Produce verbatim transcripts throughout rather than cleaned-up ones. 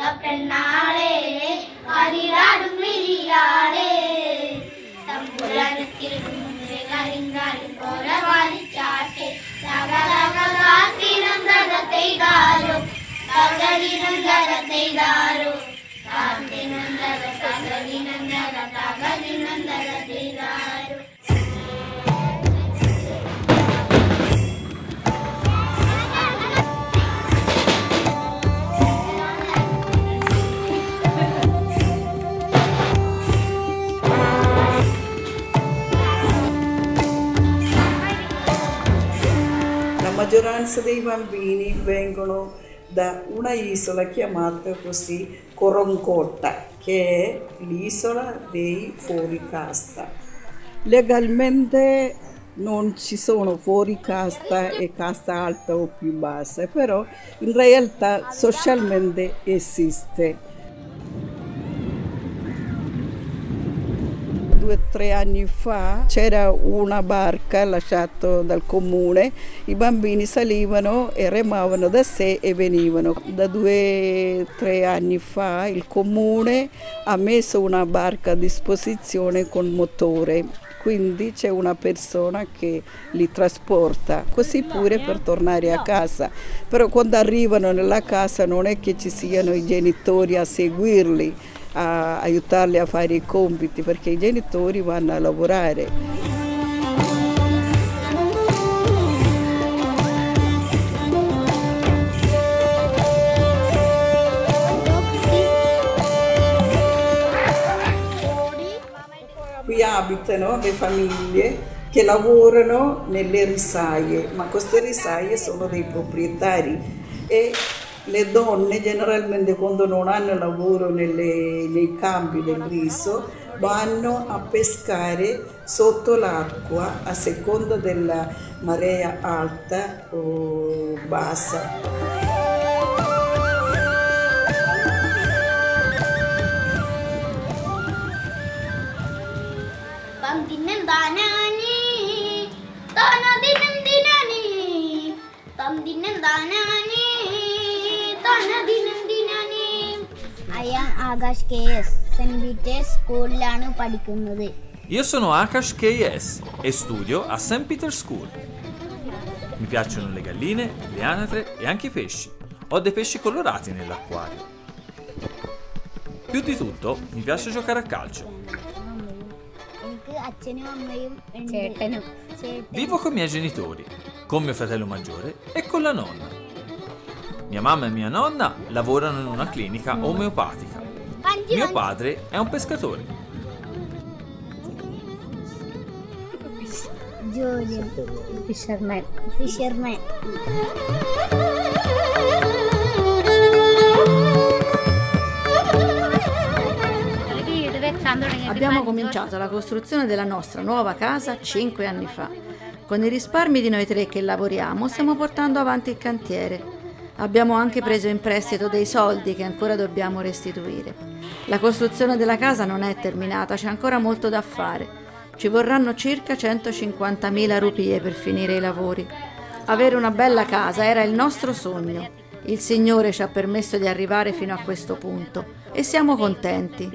പെണ്ണാളെ അതിരാടും വിളിയാളെ തമ്പുരാനത്തിൽ കരിങ്കാലിൽ പോല വലിച്ചാട്ടെ തകതകതാത്തിനന്തര തെയ്താരോ തകതിനന്തര തെയ്താരോ താത്തിനന്തര തകതിനന്തര തകതിനന്തര തെയ്താരോ. La maggioranza dei bambini vengono da una isola chiamata così Koronkotta, che è l'isola dei fuoricasta. Legalmente non ci sono fuori casta e casta alta o più bassa, però in realtà socialmente esiste. Due o tre anni fa c'era una barca lasciata dal comune, i bambini salivano e remavano da sé e venivano. Da due o tre anni fa il comune ha messo una barca a disposizione con motore, quindi c'è una persona che li trasporta, così pure per tornare a casa. Però quando arrivano nella casa non è che ci siano i genitori a seguirli, a aiutarli a fare i compiti, perché i genitori vanno a lavorare. Qui abitano le famiglie che lavorano nelle risaie, ma queste risaie sono dei proprietari e le donne generalmente quando non hanno lavoro nelle, nei campi del riso vanno a pescare sotto l'acqua a seconda della marea alta o bassa. Tamdinendanani, tanadinandinani, tamdinendanani, tanadinandinani. I am Akash K S, Saint Peter's സ്കൂളിലാണ് പഠിക്കുന്നത്. Io sono Akash K S e studio a Saint Peter's School. Mi piacciono le galline, le anatre e anche i pesci. Ho dei pesci colorati nell'acquario. Più di tutto mi piace giocare a calcio. Vivo con i miei genitori, con mio fratello maggiore e con la nonna. Mia mamma e mia nonna lavorano in una clinica omeopatica. Mio padre è un pescatore. Giulio, fisherman. Fisherman. Abbiamo cominciato la costruzione della nostra nuova casa cinque anni fa. Con i risparmi di noi tre che lavoriamo stiamo portando avanti il cantiere. Abbiamo anche preso in prestito dei soldi che ancora dobbiamo restituire. La costruzione della casa non è terminata, c'è ancora molto da fare. Ci vorranno circa centocinquantamila rupie per finire i lavori. Avere una bella casa era il nostro sogno. Il Signore ci ha permesso di arrivare fino a questo punto e siamo contenti.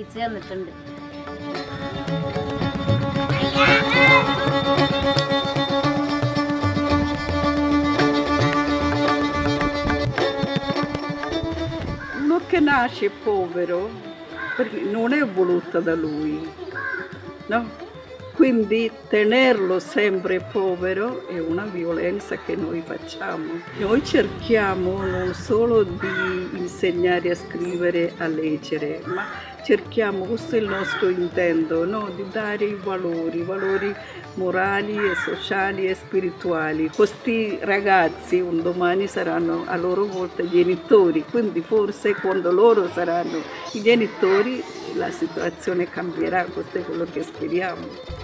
Uno che nasce povero perché non è voluto da lui, no? Quindi tenerlo sempre povero è una violenza che noi facciamo. Noi cerchiamo non solo di insegnare a scrivere e a leggere, ma cerchiamo, questo è il nostro intento, no? Di dare i valori, i valori morali e sociali e spirituali. Questi ragazzi un domani saranno a loro volta genitori, quindi forse quando loro saranno i genitori la situazione cambierà, questo è quello che speriamo.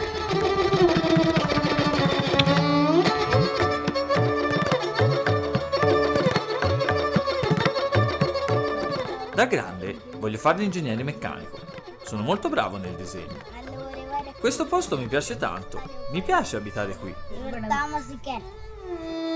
Da grande voglio fare l'ingegnere meccanico. Sono molto bravo nel disegno. Questo posto mi piace tanto. Mi piace abitare qui.